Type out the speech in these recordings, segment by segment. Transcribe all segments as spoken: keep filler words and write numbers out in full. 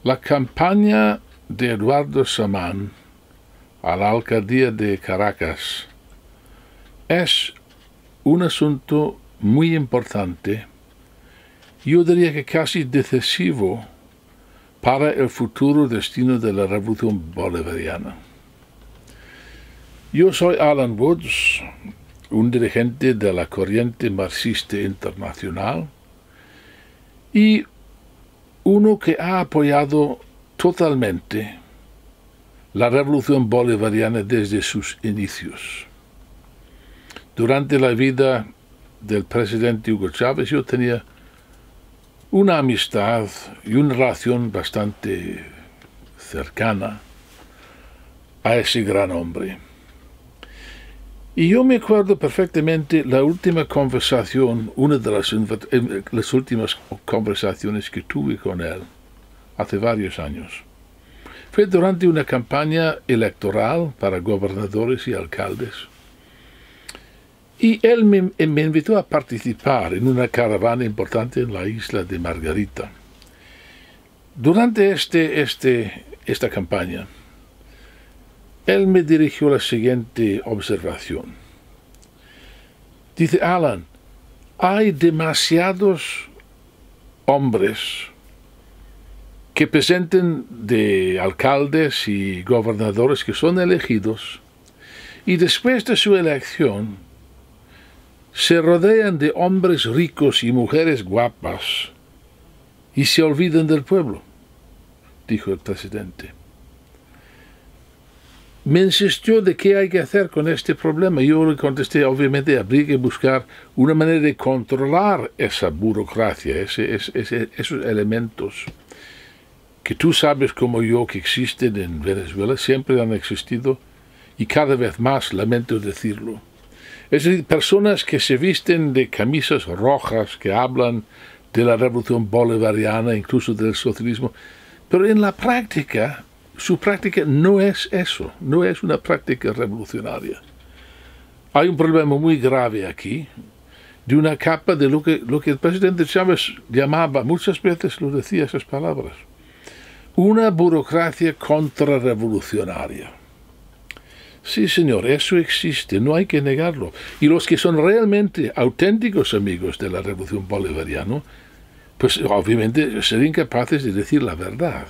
La campaña de Eduardo Samán a la alcaldía de Caracas es un asunto muy importante, yo diría que casi decisivo para el futuro destino de la revolución bolivariana. Yo soy Alan Woods, un dirigente de la corriente marxista internacional y uno que ha apoyado totalmente la revolución bolivariana desde sus inicios. Durante la vida del presidente Hugo Chávez yo tenía una amistad y una relación bastante cercana a ese gran hombre. Y yo me acuerdo perfectamente la última conversación, una de las, las últimas conversaciones que tuve con él hace varios años. Fue durante una campaña electoral para gobernadores y alcaldes. Y él me, me invitó a participar en una caravana importante en la isla de Margarita. Durante este, este, esta campaña, él me dirigió la siguiente observación. Dice, Alan, hay demasiados hombres que presenten de alcaldes y gobernadores que son elegidos y después de su elección se rodean de hombres ricos y mujeres guapas y se olvidan del pueblo, dijo el presidente. Me insistió de qué hay que hacer con este problema. Yo le contesté, obviamente, habría que buscar una manera de controlar esa burocracia, ese, ese, esos elementos que tú sabes como yo que existen en Venezuela, siempre han existido y cada vez más, lamento decirlo. Es decir, personas que se visten de camisas rojas, que hablan de la revolución bolivariana, incluso del socialismo, pero en la práctica, su práctica no es eso, no es una práctica revolucionaria. Hay un problema muy grave aquí, de una capa de lo que, lo que el presidente Chávez llamaba, muchas veces lo decía esas palabras, una burocracia contrarrevolucionaria. Sí, señor, eso existe, no hay que negarlo. Y los que son realmente auténticos amigos de la revolución bolivariana, pues obviamente serían capaces de decir la verdad.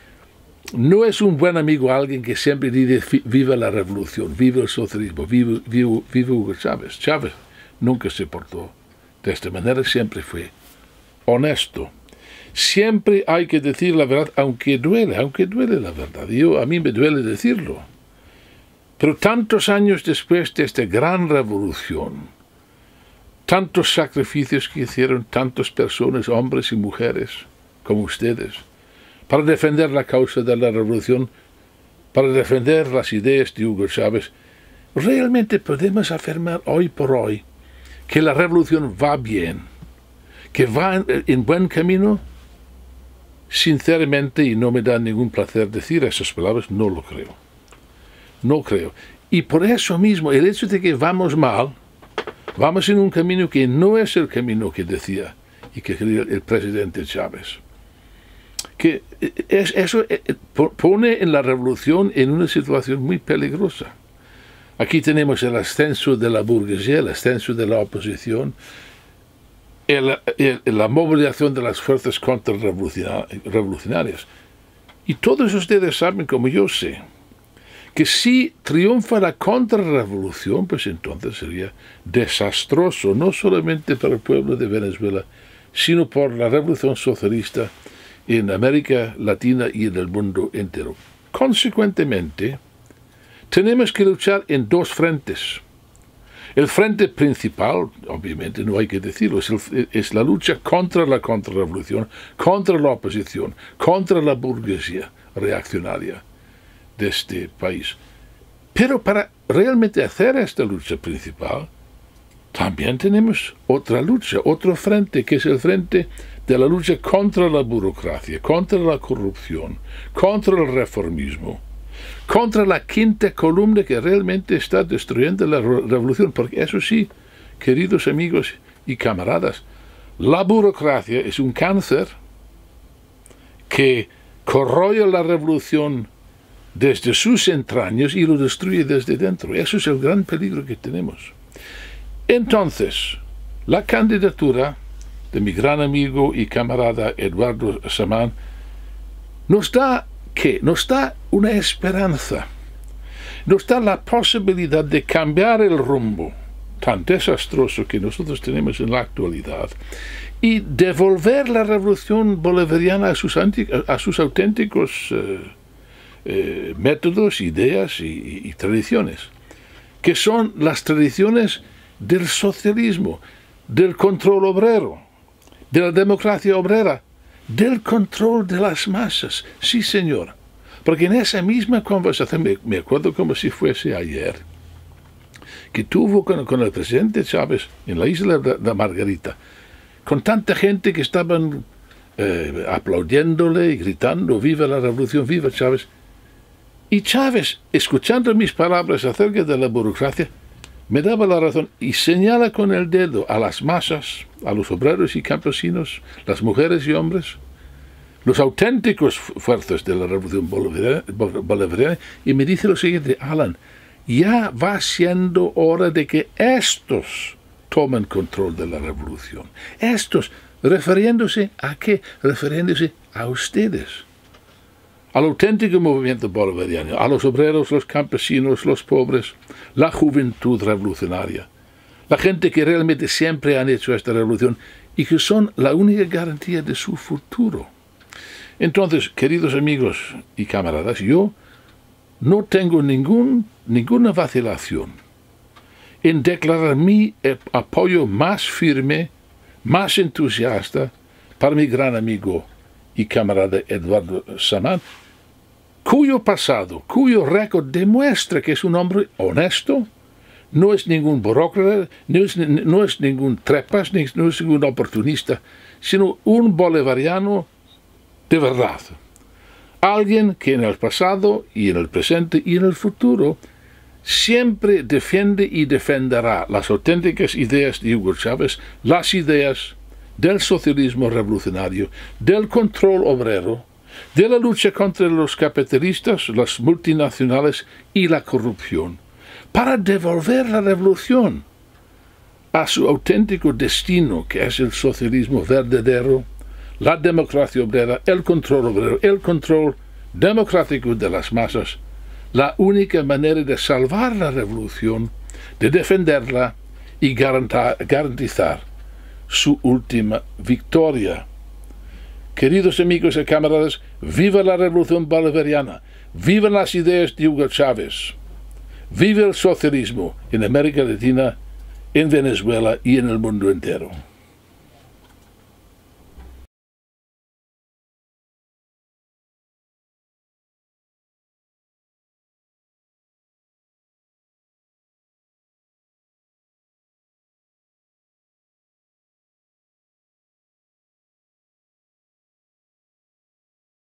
No es un buen amigo alguien que siempre dice viva la revolución, viva el socialismo, viva, viva, viva Hugo Chávez. Chávez nunca se portó de esta manera, siempre fue honesto. Siempre hay que decir la verdad, aunque duele, aunque duele la verdad. Yo, a mí me duele decirlo. Pero tantos años después de esta gran revolución, tantos sacrificios que hicieron tantas personas, hombres y mujeres, como ustedes, para defender la causa de la revolución, para defender las ideas de Hugo Chávez, realmente podemos afirmar hoy por hoy que la revolución va bien, que va en, en buen camino. Sinceramente, y no me da ningún placer decir esas palabras, no lo creo. No creo. Y por eso mismo, el hecho de que vamos mal, vamos en un camino que no es el camino que decía y que quería el presidente Chávez. Que es, eso pone en la revolución en una situación muy peligrosa. Aquí tenemos el ascenso de la burguesía, el ascenso de la oposición, el, el, la movilización de las fuerzas contrarrevolucionarias. Y todos ustedes saben, como yo sé, que si triunfa la contrarrevolución, pues entonces sería desastroso, no solamente para el pueblo de Venezuela, sino por la revolución socialista en América Latina y en el mundo entero. Consecuentemente, tenemos que luchar en dos frentes. El frente principal, obviamente no hay que decirlo, es, el, es la lucha contra la contrarrevolución, contra la oposición, contra la burguesía reaccionaria de este país. Pero para realmente hacer esta lucha principal, también tenemos otra lucha, otro frente, que es el frente de la lucha contra la burocracia, contra la corrupción, contra el reformismo, contra la quinta columna que realmente está destruyendo la revolución. Porque eso sí, queridos amigos y camaradas, la burocracia es un cáncer que corroe la revolución desde sus entrañas y lo destruye desde dentro. Eso es el gran peligro que tenemos. Entonces, la candidatura de mi gran amigo y camarada Eduardo Samán nos da, ¿qué? Nos da una esperanza, nos da la posibilidad de cambiar el rumbo tan desastroso que nosotros tenemos en la actualidad y devolver la revolución bolivariana a sus, a sus auténticos eh, eh, métodos, ideas y, y, y tradiciones, que son las tradiciones del socialismo, del control obrero, de la democracia obrera, del control de las masas. Sí, señor. Porque en esa misma conversación, me, me acuerdo como si fuese ayer, que tuvo con, con el presidente Chávez en la isla de, de Margarita, con tanta gente que estaban eh, aplaudiéndole y gritando, viva la revolución, viva Chávez. Y Chávez, escuchando mis palabras acerca de la burocracia, me daba la razón y señala con el dedo a las masas, a los obreros y campesinos, las mujeres y hombres, los auténticos fuerzas de la revolución bolivariana, y me dice lo siguiente: Alan, ya va siendo hora de que estos tomen control de la revolución. Estos, refiriéndose a qué? Refiriéndose a ustedes, al auténtico movimiento bolivariano, a los obreros, los campesinos, los pobres, la juventud revolucionaria, la gente que realmente siempre han hecho esta revolución y que son la única garantía de su futuro. Entonces, queridos amigos y camaradas, yo no tengo ningún, ninguna vacilación en declarar mi apoyo más firme, más entusiasta para mi gran amigo y camarada Eduardo Samán, cuyo pasado, cuyo récord demuestra que es un hombre honesto, no es ningún burócrata, no es, no es ningún trepas, no es ningún oportunista, sino un bolivariano de verdad. Alguien que en el pasado y en el presente y en el futuro siempre defiende y defenderá las auténticas ideas de Hugo Chávez, las ideas del socialismo revolucionario, del control obrero, de la lucha contra los capitalistas, las multinacionales y la corrupción, para devolver la revolución a su auténtico destino, que es el socialismo verdadero, la democracia obrera, el control obrero, el control democrático de las masas, la única manera de salvar la revolución, de defenderla y garantizar su última victoria. Queridos amigos y camaradas, viva la revolución bolivariana, vivan las ideas de Hugo Chávez, viva el socialismo en América Latina, en Venezuela y en el mundo entero.